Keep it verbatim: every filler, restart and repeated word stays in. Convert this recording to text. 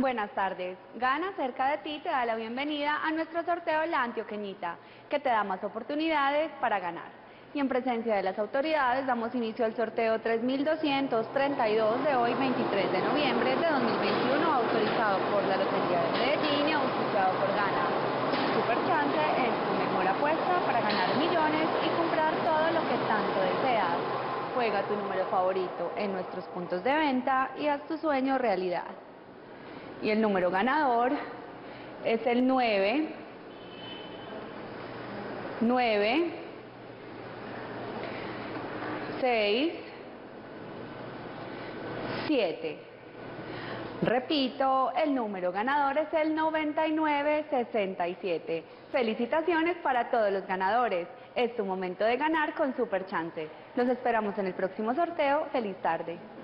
Buenas tardes. Gana Cerca de Ti te da la bienvenida a nuestro sorteo La Antioqueñita, que te da más oportunidades para ganar. Y en presencia de las autoridades damos inicio al sorteo tres mil doscientos treinta y dos de hoy, veintitrés de noviembre de dos mil veintiuno, autorizado por la Lotería de Medellín y auspiciado por Gana. Super Chance es tu mejor apuesta para ganar millones y comprar todo lo que tanto deseas. Juega tu número favorito en nuestros puntos de venta y haz tu sueño realidad. Y el número ganador es el nueve, nueve, seis, siete. Repito, el número ganador es el noventa y nueve sesenta y siete. Felicitaciones para todos los ganadores. Es tu momento de ganar con Super Chance. Los esperamos en el próximo sorteo. Feliz tarde.